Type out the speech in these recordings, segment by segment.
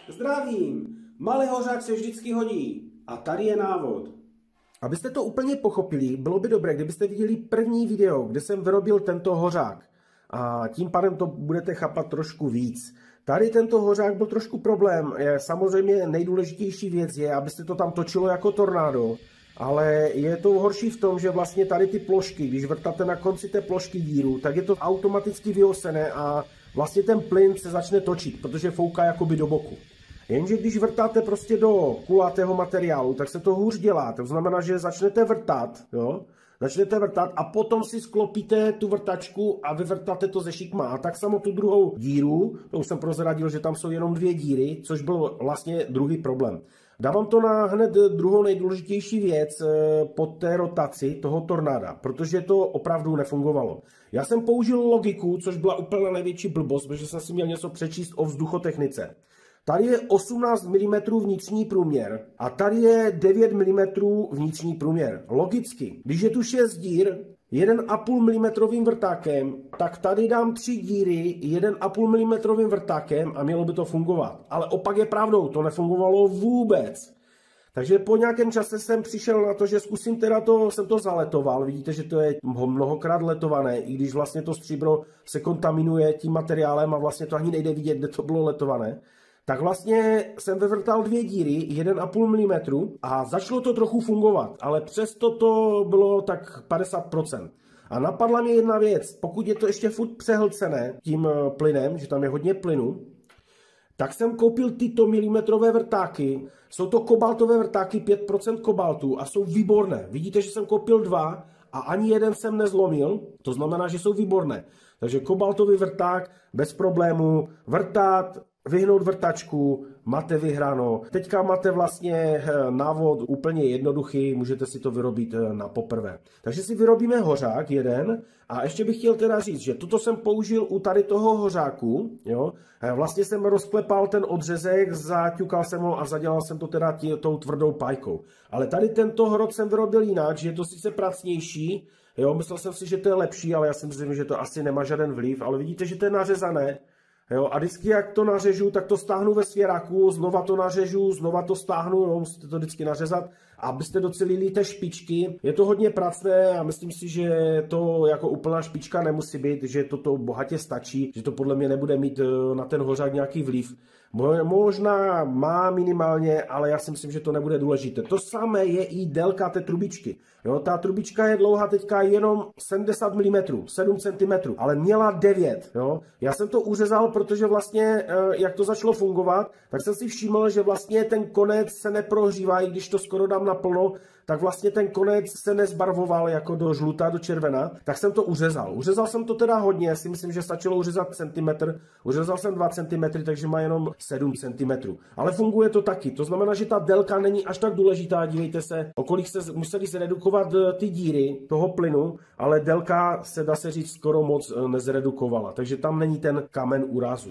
Zdravím, malý hořák se vždycky hodí. A tady je návod. Abyste to úplně pochopili, bylo by dobré, kdybyste viděli první video, kde jsem vyrobil tento hořák. A tím pádem to budete chápat trošku víc. Tady tento hořák byl trošku problém. Samozřejmě nejdůležitější věc je, abyste to tam točilo jako tornádo. Ale je to horší v tom, že vlastně tady ty plošky, když vrtáte na konci té plošky díru, tak je to automaticky vyosené a vlastně ten plyn se začne točit, protože fouká jakoby do boku. Jenže když vrtáte prostě do kulatého materiálu, tak se to hůř dělá. To znamená, že začnete vrtat, jo? Začnete vrtat a potom si sklopíte tu vrtačku a vyvrtáte to ze šikma. A tak samo tu druhou díru, to už jsem prozradil, že tam jsou jenom 2 díry, což byl vlastně druhý problém. Dávám to na hned druhou nejdůležitější věc po té rotaci toho tornáda, protože to opravdu nefungovalo. Já jsem použil logiku, což byla úplně největší blbost, protože jsem si měl něco přečíst o vzduchotechnice. Tady je 18 mm vnitřní průměr a tady je 9 mm vnitřní průměr. Logicky, když je tu 6 dír 1,5 mm vrtákem, tak tady dám 3 díry 1,5 mm vrtákem a mělo by to fungovat. Ale opak je pravdou, to nefungovalo vůbec. Takže po nějakém čase jsem přišel na to, že zkusím teda jsem to zaletoval. Vidíte, že to je mnohokrát letované, i když vlastně to stříbro se kontaminuje tím materiálem a vlastně to ani nejde vidět, kde to bylo letované. Tak vlastně jsem vyvrtal 2 díry, 1,5 mm a začalo to trochu fungovat, ale přesto to bylo tak 50%. A napadla mě jedna věc, pokud je to ještě furt přehlcené tím plynem, že tam je hodně plynu, tak jsem koupil tyto milimetrové vrtáky, jsou to kobaltové vrtáky, 5% kobaltu a jsou výborné. Vidíte, že jsem koupil 2 a ani jeden jsem nezlomil, to znamená, že jsou výborné. Takže kobaltový vrták bez problému, vrtát, vyhnout vrtačku, máte vyhráno. Teďka máte vlastně návod úplně jednoduchý, můžete si to vyrobit na poprvé. Takže si vyrobíme hořák jeden a ještě bych chtěl teda říct, že toto jsem použil u tady toho hořáku, jo. Vlastně jsem rozklepal ten odřezek, zaťukal jsem ho a zadělal jsem to teda tou tvrdou pájkou. Ale tady tento hrot jsem vyrobil jinak, že je to sice pracnější, jo, myslel jsem si, že to je lepší, ale já si myslím, že to asi nemá žádný vliv, ale vidíte, že to je nařezané. Jo, a vždycky, jak to nařežu, tak to stáhnu ve svěráku, znova to nařežu, znova to stáhnu, jo, musíte to vždycky nařezat, abyste docelili té špičky. Je to hodně pracné a myslím si, že to jako úplná špička nemusí být, že toto bohatě stačí, že to podle mě nebude mít na ten hořák nějaký vliv. Možná má minimálně, ale já si myslím, že to nebude důležité. To samé je i délka té trubičky. Jo, ta trubička je dlouhá teďka jenom 70 mm, 7 cm, ale měla 9. Jo. Já jsem to uřezal, protože vlastně, jak to začalo fungovat, tak jsem si všiml, že vlastně ten konec se neprohřívá, i když to skoro dám naplno, tak vlastně ten konec se nezbarvoval jako do žlutá, do červená, tak jsem to uřezal. Uřezal jsem to teda hodně, si myslím, že stačilo uřezat centimetr, uřezal jsem 2 cm, takže má jenom 7 cm. Ale funguje to taky, to znamená, že ta délka není až tak důležitá, dívejte se, o kolik se museli zredukovat ty díry toho plynu, ale délka se dá se říct skoro moc nezredukovala, takže tam není ten kámen úrazu.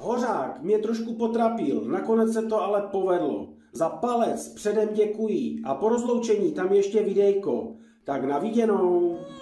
Hořák mě trošku potrapil, nakonec se to ale povedlo. Za palec předem děkuji a po rozloučení tam ještě videjko. Tak na viděnou.